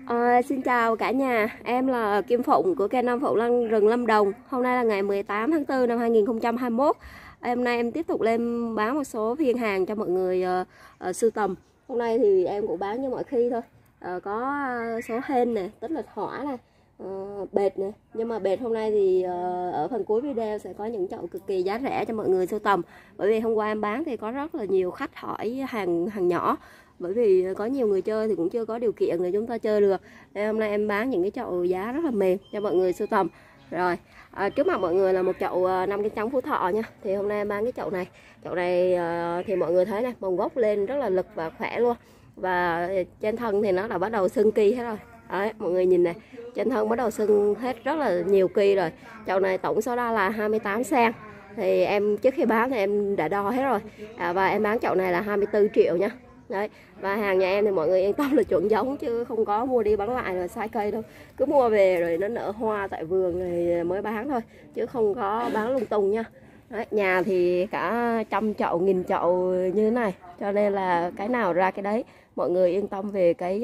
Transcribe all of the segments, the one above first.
Xin chào cả nhà, em là Kim Phụng của kênh Nam Phụng Rừng Lâm Đồng. Hôm nay là ngày 18 tháng 4 năm 2021. Hôm nay em tiếp tục lên bán một số phiên hàng cho mọi người sưu tầm. Hôm nay thì em cũng bán như mọi khi thôi. Có số hên này, tức là thỏ này, bệt này. Nhưng mà bệt hôm nay thì ở phần cuối video sẽ có những chậu cực kỳ giá rẻ cho mọi người sưu tầm. Bởi vì hôm qua em bán thì có rất là nhiều khách hỏi hàng nhỏ. Bởi vì có nhiều người chơi thì cũng chưa có điều kiện để chúng ta chơi được. Nên hôm nay em bán những cái chậu giá rất là mềm cho mọi người sưu tầm. Rồi trước mặt mọi người là một chậu 5 cái trống Phú Thọ nha. Thì hôm nay em bán cái chậu này. Chậu này thì mọi người thấy này, mồng gốc lên rất là lực và khỏe luôn. Và trên thân thì nó đã bắt đầu sưng ki hết rồi. Đấy, mọi người nhìn này, trên thân bắt đầu sưng hết rất là nhiều ki rồi. Chậu này tổng số đo là 28 cm. Thì em trước khi bán thì em đã đo hết rồi. Và em bán chậu này là 24 triệu nha. Đấy, và hàng nhà em thì mọi người yên tâm là chuẩn giống chứ không có mua đi bán lại rồi sai cây đâu. Cứ mua về rồi nó nở hoa tại vườn rồi mới bán thôi, chứ không có bán lung tung nha. Đấy, nhà thì cả trăm chậu, nghìn chậu như thế này, cho nên là cái nào ra cái đấy. Mọi người yên tâm về cái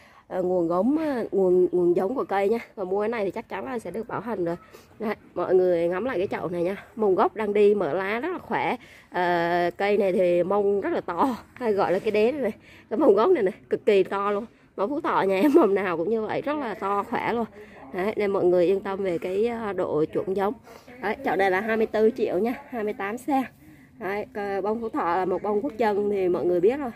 nguồn giống của cây nha. Và mua cái này thì chắc chắn là sẽ được bảo hành rồi. Đấy, mọi người ngắm lại cái chậu này nha, mồng gốc đang đi, mở lá rất là khỏe. Cây này thì mông rất là to, hay gọi là cái đế này, cái mồng gốc này cực kỳ to luôn. Mẫu Phú Thọ nhà em mầm nào cũng như vậy, rất là to khỏe luôn. Đấy, nên mọi người yên tâm về cái độ chuẩn giống. Đấy, chậu này là 24 triệu nha, 28 cm. Đấy, bông Phú Thọ là một bông quốc dân thì mọi người biết rồi.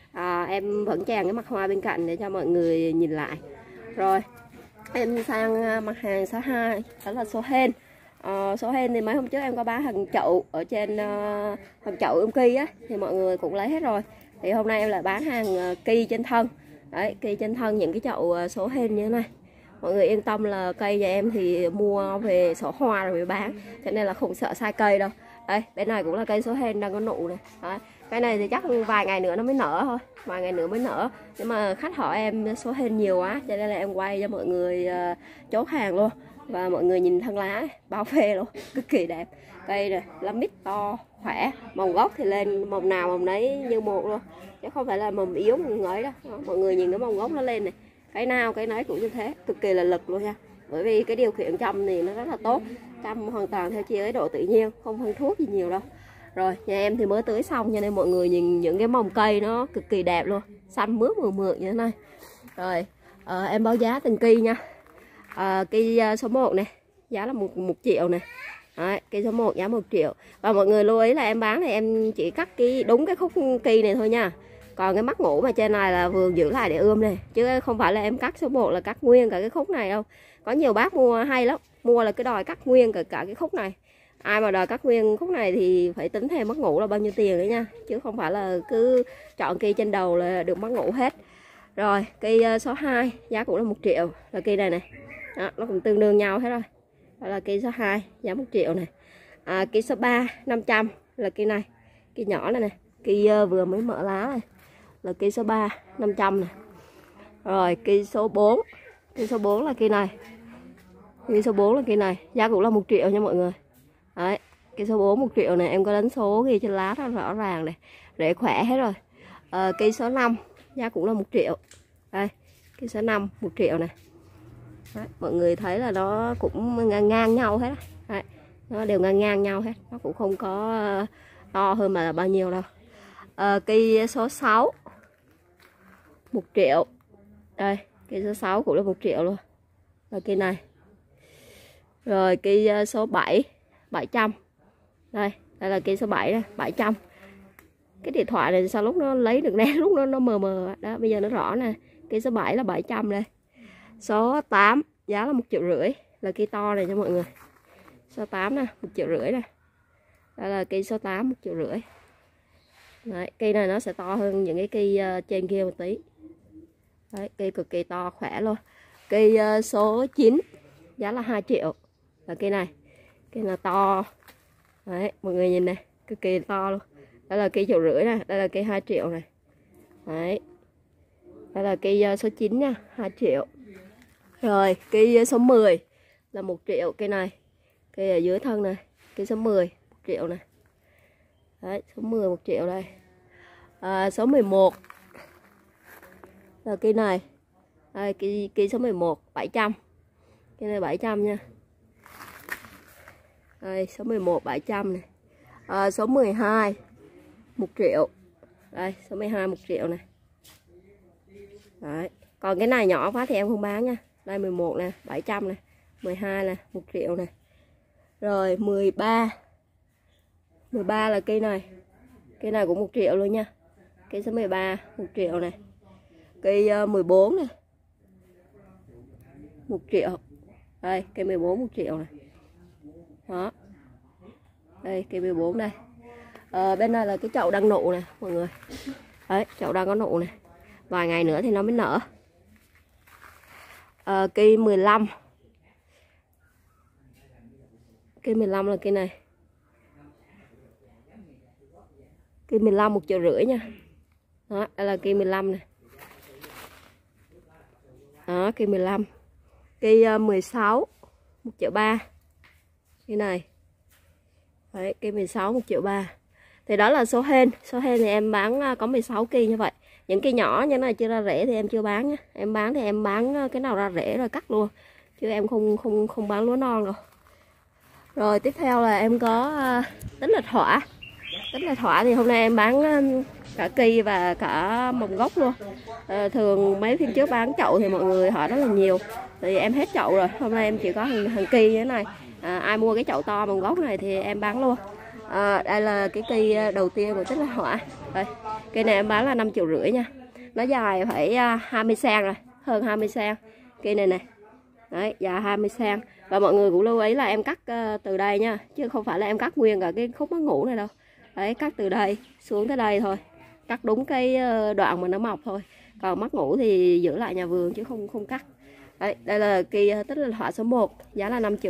Em vẫn chèn cái mặt hoa bên cạnh để cho mọi người nhìn lại. Rồi em sang mặt hàng số 2, đó là số hên. Số hên thì mấy hôm trước em có bán hàng chậu ở trên hàng chậu ki á, thì mọi người cũng lấy hết rồi. Thì hôm nay em lại bán hàng ki trên thân. Đấy, ki trên thân những cái chậu số hên như thế này. Mọi người yên tâm là cây nhà em thì mua về sổ hoa rồi mới bán, cho nên là không sợ sai cây đâu. Đây, bên này cũng là cây số hên đang có nụ này. Đấy, cái này thì chắc vài ngày nữa nó mới nở thôi, vài ngày nữa mới nở. Nhưng mà khách hỏi em số hên nhiều quá, cho nên là em quay cho mọi người chốt hàng luôn. Và mọi người nhìn thân lá bao phê luôn, cực kỳ đẹp. Cây này lá mít to, khỏe. Mồng gốc thì lên mồng nào mồng nấy như một luôn, chứ không phải là mầm yếu mầm ngấy đâu. Đó, mọi người nhìn cái mồng gốc nó lên này, cái nào cái nấy cũng như thế, cực kỳ là lực luôn nha. Bởi vì cái điều kiện chăm thì nó rất là tốt, chăm hoàn toàn theo chế độ tự nhiên, không phân thuốc gì nhiều đâu. Rồi nhà em thì mới tưới xong cho nên mọi người nhìn những cái mồng cây nó cực kỳ đẹp luôn, xanh mướt mượt mượt như thế này. Rồi em báo giá từng ki nha. Ki số 1 này giá là 1 triệu này. Đấy, cây số 1 giá 1 triệu. Và mọi người lưu ý là em bán thì em chỉ cắt đúng cái khúc ki này thôi nha. Còn cái mắt ngủ mà trên này là vườn giữ lại để ươm này, chứ không phải là em cắt số 1 là cắt nguyên cả cái khúc này đâu. Có nhiều bác mua hay lắm, mua là cái đòi cắt nguyên cả cái khúc này. Ai mà đòi cắt nguyên khúc này thì phải tính thêm mắt ngủ là bao nhiêu tiền đấy nha, chứ không phải là cứ chọn cây trên đầu là được mắt ngủ hết. Rồi cây số 2 giá cũng là 1 triệu, là cây này này. Đó, nó cũng tương đương nhau hết rồi. Đó là cây số 2 giá 1 triệu này. Cây số 3 500 là cây này, cây nhỏ này này, cây vừa mới mở lá này, là cây số 3 500 này. Rồi cây số 4, cây số 4 là cây này, cây số 4 là cây này, giá cũng là 1 triệu nha mọi người. Đấy, cây số 4 1 triệu này, em có đánh số ghi trên lá rất rõ ràng này, rễ khỏe hết rồi. Cây số 5 giá cũng là 1 triệu. Đây, cây số 5 1 triệu này. Đấy, mọi người thấy là nó cũng ngang nhau hết. Đấy, nó đều ngang nhau hết, nó cũng không có to hơn mà là bao nhiêu đâu. Cây số 6 1 triệu. Đây, cây số 6 cũng là 1 triệu luôn, là cây này. Rồi cây số 7 700. Đây là cây số 7 này, 700. Cái điện thoại này sao lúc nó lấy được nét, lúc nó mờ mờ đó, bây giờ nó rõ nè. Cây số 7 là 700 đây. Số 8 giá là 1,5 triệu, là cây to này cho mọi người. Số 8 nè, 1,5 triệu này. Đây là cây số 8 1,5 triệu. Đấy, cây này nó sẽ to hơn những cái cây trên kia một tí. Đấy, cây cực kỳ to khỏe luôn. Cây số 9 giá là 2 triệu, là cây này. Cây là to. Đấy, mọi người nhìn này, cực kỳ to luôn. Đây là cây 1,5 triệu này, đây là cây 2 triệu này. Đấy. Đây là cây số 9 nha, 2 triệu. Rồi, cây số 10 là 1 triệu, cây này. Cây ở dưới thân này, cây số 10 1 triệu này. Đấy, số 10 1 triệu đây. Số 11 là cây này. Đây, cây số 11 700. Cái này 700 nha. Đây, số 11 700 này. Số 12 1 triệu. Đây, số 12 1 triệu này. Đấy. Còn cái này nhỏ quá thì em không bán nha. Đây 11 nè, 700 này, 12 nè, 1 triệu này. Rồi 13. 13 là cây này. Cây này cũng 1 triệu luôn nha. Cây số 13 1 triệu này. Cây 14 này. 1 triệu. Đây, cây 14 1 triệu này. Đó. Đây, cây 14 đây. Bên này là cái chậu đang nụ nè mọi người. Đấy, chậu đang có nụ này. Vài ngày nữa thì nó mới nở. Cây 15. Cây 15 là cây này. Cây 15 1,5 triệu nha. Đó, đây là cây 15 này. Đó, cây 15. Cây 16 1,3 triệu. Cây này. Đấy, cây 16 1,3 triệu. Thì đó là số hên. Số hên thì em bán có 16 cây như vậy. Những cây nhỏ như này chưa ra rễ thì em chưa bán nhé. Em bán thì em bán cái nào ra rễ rồi cắt luôn. Chứ em không bán lúa non đâu. Rồi tiếp theo là em có tính lịch hỏa. Tính lịch hỏa thì hôm nay em bán cả cây và cả mầm gốc luôn. Thường mấy phiên trước bán chậu thì mọi người hỏi rất là nhiều. Thì em hết chậu rồi. Hôm nay em chỉ có hàng cây như thế này. Ai mua cái chậu to mầm gốc này thì em bán luôn. Đây là cái cây đầu tiên của Tích Lịch Hỏa. Đây, cây này em bán là 5,5 triệu nha. Nó dài phải 20 cm rồi, hơn 20 cm. Cây này nè. Đấy, dài 20 cm. Và mọi người cũng lưu ý là em cắt từ đây nha, chứ không phải là em cắt nguyên cả cái khúc mắt ngủ này đâu. Đấy, cắt từ đây xuống tới đây thôi. Cắt đúng cái đoạn mà nó mọc thôi. Còn mắt ngủ thì giữ lại nhà vườn chứ không cắt. Đấy, đây là cây Tích Lịch Hỏa số 1, giá là 5,5 triệu.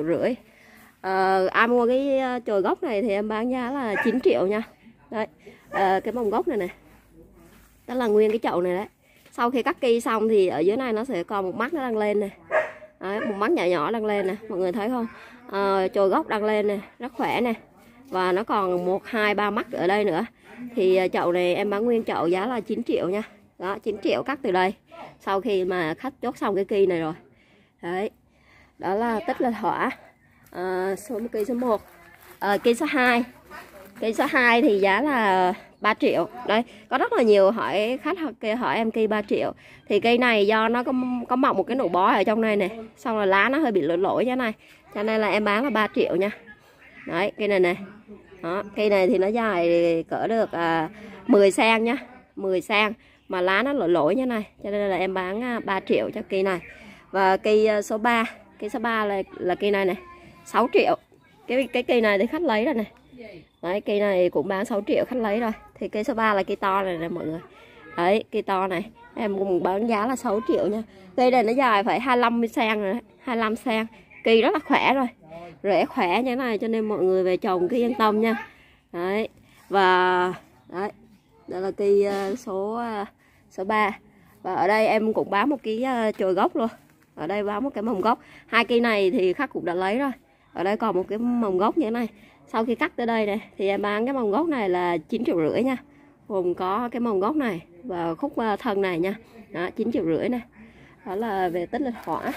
Ai mua cái chồi gốc này thì em bán giá là 9 triệu nha. Đấy, cái mầm gốc này nè. Đó là nguyên cái chậu này đấy. Sau khi cắt cây xong thì ở dưới này nó sẽ còn một mắt nó đang lên nè. Đấy, một mắt nhỏ nhỏ đang lên nè, mọi người thấy không? Chồi gốc đang lên nè, rất khỏe nè. Và nó còn 1, 2, 3 mắt ở đây nữa. Thì chậu này em bán nguyên chậu giá là 9 triệu nha. Đó, 9 triệu cắt từ đây. Sau khi mà khách chốt xong cái cây này rồi. Đấy, đó là Tích Lịch Hỏa. Cây số 1. Cây số 2. Cây số 2 thì giá là 3 triệu. Đây, có rất là nhiều khách hỏi em cây 3 triệu. Thì cây này do nó có mọc một cái nụ bó ở trong này nè. Xong rồi lá nó hơi bị lỗi lỗi như thế này. Cho nên là em bán là 3 triệu nha. Đấy, cây này nè. Đó, cây này thì nó dài cỡ được 10 cm nha. 10 cm. Mà lá nó lỗi lỗi như này. Cho nên là em bán 3 triệu cho cây này. Và cây số 3. Cây số 3 là cây này này. 6 triệu. Cái cây này thì khách lấy rồi này. Đấy, cây này cũng bán 6 triệu khách lấy rồi. Thì cây số 3 là cây to này nè mọi người. Đấy, cây to này em cũng bán giá là 6 triệu nha. Cây này nó dài phải 25 cm rồi đấy, 25 cm. Cây rất là khỏe rồi. Rễ khỏe như thế này cho nên mọi người về trồng cứ yên tâm nha. Đấy. Và đấy, đây là cây số 3. Và ở đây em cũng bán một cái chồi gốc luôn. Ở đây bán một cái mầm gốc. Hai cây này thì khách cũng đã lấy rồi. Ở đây còn một cái mầm gốc như thế này. Sau khi cắt tới đây này thì em bán cái mầm gốc này là 9,5 triệu nha. Gồm có cái mầm gốc này và khúc thân này nha. Đó, 9,5 triệu này. Đó là về Tích Lịch Hỏa.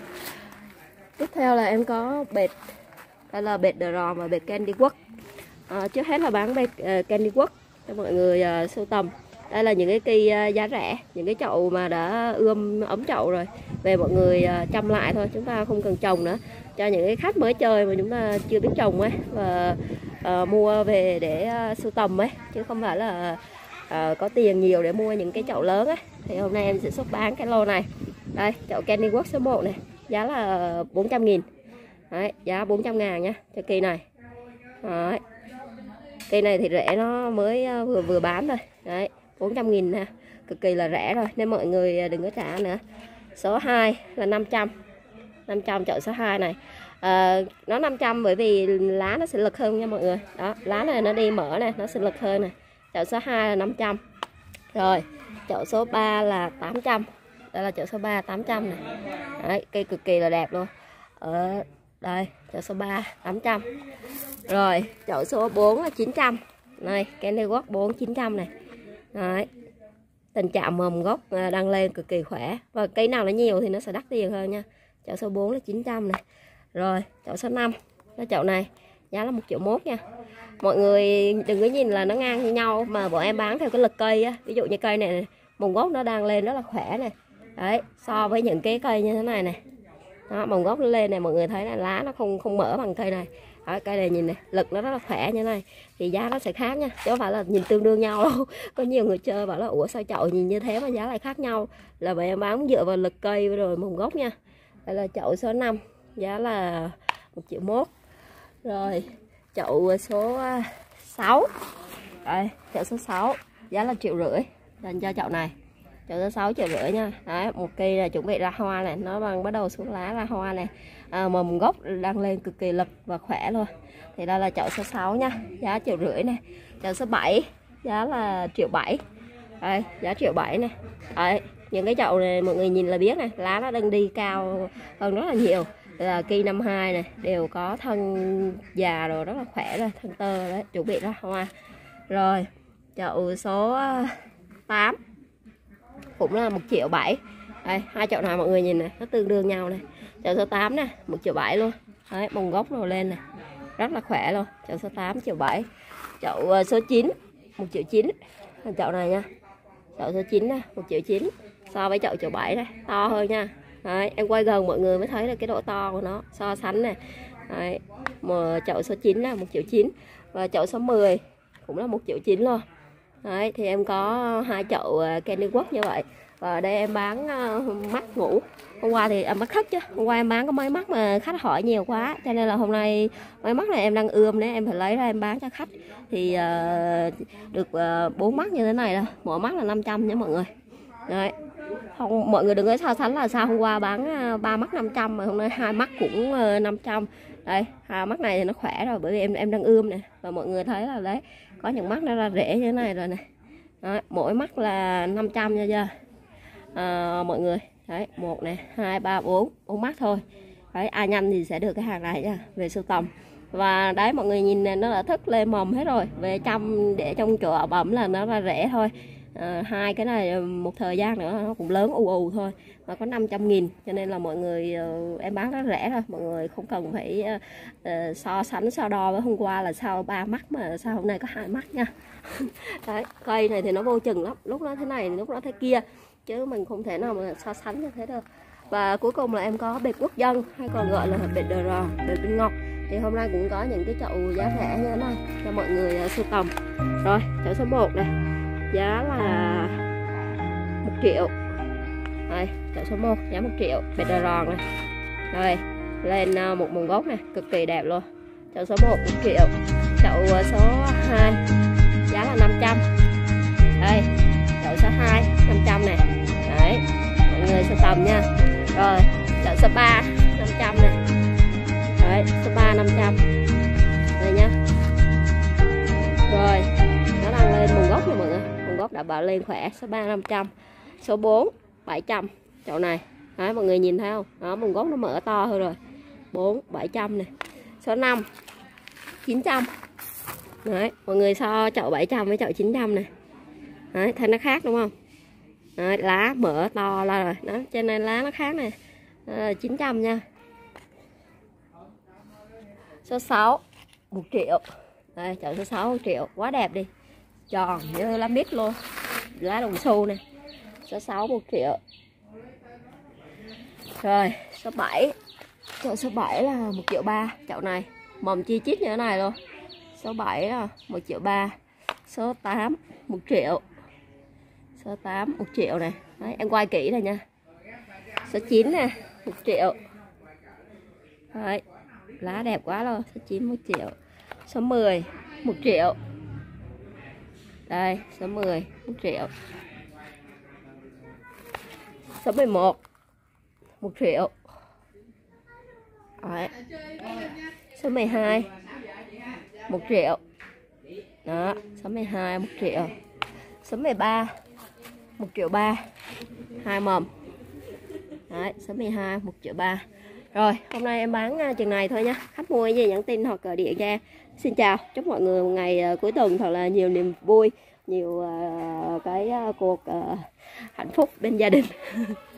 Tiếp theo là em có bệt. Đây là bệt Drum và bệt Candy Work. Trước hết là bán bệt Candy Work cho mọi người sưu tầm. Đây là những cái cây giá rẻ, những cái chậu mà đã ươm ống chậu rồi. Về mọi người chăm lại thôi, chúng ta không cần trồng nữa. Cho những cái khách mới chơi mà chúng ta chưa biết trồng ấy. Và mua về để sưu tầm ấy. Chứ không phải là có tiền nhiều để mua những cái chậu lớn ấy. Thì hôm nay em sẽ xuất bán cái lô này. Đây, chậu Candy Work số 1 này. Giá là 400.000. Đấy, giá 400.000 nha, cho cây này. Đấy. Cây này thì rẻ nó mới vừa bán thôi. Đấy, 400.000 nè, cực kỳ là rẻ rồi nên mọi người đừng có trả nữa. Số 2 là 500. 500 chậu số 2 này. Nó 500 bởi vì lá nó sẽ lực hơn nha mọi người. Đó, lá này nó đi mở này, nó sẽ lực hơn này. Chậu số 2 là 500. Rồi, chậu số 3 là 800. Đây là chậu số 3 800 này. Đấy, cây cực kỳ là đẹp luôn. Ở đây, chậu số 3 800. Rồi, chậu số 4 là 900. Này, Candy Work 4 900 này. Đấy. Tình trạng mầm gốc đang lên cực kỳ khỏe. Và cây nào nó nhiều thì nó sẽ đắt tiền hơn nha. Chậu số 4 là 900 này. Rồi chậu số 5, cái chậu này giá là 1,1 triệu nha. Mọi người đừng có nhìn là nó ngang như nhau, mà bọn em bán theo cái lực cây á. Ví dụ như cây này, mầm gốc nó đang lên rất là khỏe này. Đấy, so với những cái cây như thế này này. Đó, mầm gốc nó lên này, mọi người thấy là lá nó không mở bằng cây này. Đó, cây này nhìn này, lực nó rất là khỏe như thế này thì giá nó sẽ khác nha, chứ không phải là nhìn tương đương nhau đâu. Có nhiều người chơi bảo là ủa sao chậu nhìn như thế mà giá lại khác nhau, là bọn em bán dựa vào lực cây rồi mầm gốc nha. Đây là chậu số 5, giá là 1,1 triệu. Rồi chậu số 6, đây chậu số 6 giá là 1,5 triệu dành cho chậu này. Chậu số 6 1,5 triệu nha. Đấy, một cây là chuẩn bị ra hoa này, nó bắt đầu xuống lá ra hoa này. Mầm gốc đang lên cực kỳ lực và khỏe luôn. Thì đây là chậu số 6 nha, giá 1,5 triệu này. Chậu số 7 giá là 1,7 triệu. Đây, giá 1,7 triệu này. Đấy, những cái chậu này mọi người nhìn là biết này, lá nó đang đi cao hơn rất là nhiều. Là cây 52 này đều có thân già rồi, rất là khỏe rồi, thân tơ đấy, chuẩn bị ra hoa. Rồi chậu số 8 cũng là 1,7 triệu. Đây, hai chậu này mọi người nhìn này, nó tương đương nhau này. Chậu số 8 nè, 1,7 triệu luôn. Đấy, mầm gốc rồi lên này, rất là khỏe luôn. Chậu số 8 1,7 triệu. Chậu số 9 1,9 triệu. Chậu này nha, chậu số 9 nè, 1,9 triệu. So với chậu 1,7 này, to hơn nha. Đấy, em quay gần mọi người mới thấy được cái độ to của nó, so sánh này. Đấy, mà chậu số 9 là 1,9 triệu. Và chậu số 10 cũng là 1,9 triệu luôn. Đấy, thì em có hai chậu Candy Work như vậy. Và ở đây em bán mắt ngủ. Hôm qua thì mắt khất chứ. Hôm qua em bán có mấy mắt mà khách hỏi nhiều quá, cho nên là hôm nay mấy mắt này em đang ươm đấy, em phải lấy ra em bán cho khách. Thì được 4 mắt như thế này đâu. Mỗi mắt là 500 nha mọi người. Đấy. Không, mọi người đừng có so sánh là sao hôm qua bán 3 mắt 500 mà hôm nay 2 mắt cũng 500. Đây, 2 mắt này thì nó khỏe rồi, bởi vì em đang ươm nè. Và mọi người thấy là đấy, có những mắt nó ra rễ như thế này rồi nè. Đấy, mỗi mắt là 500 nha chưa? Mọi người đấy, 1 này 2 3 4 mắt thôi. Đấy, ai nhanh thì sẽ được cái hàng này nha, về sưu tầm. Và đấy, mọi người nhìn này, nó đã thức lên mầm hết rồi, về chăm để trong chỗ ẩm ẩm là nó ra rễ thôi. Hai cái này một thời gian nữa nó cũng lớn ù thôi, mà có 500.000, cho nên là mọi người em bán rất rẻ thôi, mọi người không cần phải so sánh so đo với hôm qua là sao 3 mắt mà sao hôm nay có 2 mắt nha. Đấy, cây này thì nó vô chừng lắm, lúc nó thế này lúc nó thế kia, chứ mình không thể nào mà so sánh như thế được. Và cuối cùng là em có bệt quốc dân, hay còn gọi là bệt đờ rò, bệt bên ngọc. Thì hôm nay cũng có những cái chậu giá rẻ như thế này cho mọi người sưu tầm. Rồi chậu số 1 này, giá là 1 triệu. Đây, chậu số 1 giá 1 triệu, bệt đờ rò này. Rồi, lên một mầm gốc này, cực kỳ đẹp luôn. Chậu số 1 1 triệu. Chậu số 2 giá là 500. Đây, chậu số 2 500 này. Đấy, mọi người sưu tầm nha. Rồi, chậu số 3 500 này. Đấy, số 3 500. Đây nhá. Rồi, nó đang lên mầm gốc rồi mọi người. Mầm gốc đã bảo lên khỏe, số 3 500. Số 4 700. Chậu này. Đấy, mọi người nhìn thấy không? Đó, mầm gốc nó mở to hơn rồi. 4 700 này. Số 5 900. Đấy, mọi người so chậu 700 với chậu 900 này. Đấy, thấy nó khác đúng không? Đấy, lá mở to ra rồi. Đó, cho nên lá nó khác này. 900 nha. Số 6 1 triệu. Đây, chậu số 6 1 triệu, quá đẹp đi. Tròn như lá mít luôn. Lá đồng xu này. Số 6 1 triệu. Rồi, số 7. Chậu số 7 là 1,3 triệu. Chậu này mầm chi chít như thế này luôn. Số 7 là 1,3 triệu. Số 8 1 triệu. Số 8 1 triệu này. Đấy, em quay kỹ này nha. Số 9 nè 1 triệu. Đấy, lá đẹp quá luôn. Số 9 1 triệu. Số 10 1 triệu. Đây, số 10 1 triệu. Số 11 1 triệu. Đấy. Số 12 1 triệu. Đó, số 12 1 triệu. Số 13 1,3 triệu. 2 mầm. Đấy, số 12 1,3 triệu. Rồi, hôm nay em bán chừng này thôi nha. Khách mua gì nhắn tin hoặc gọi điện cho em. Xin chào, chúc mọi người một ngày cuối tuần thật là nhiều niềm vui nhiều cái cuộc hạnh phúc bên gia đình.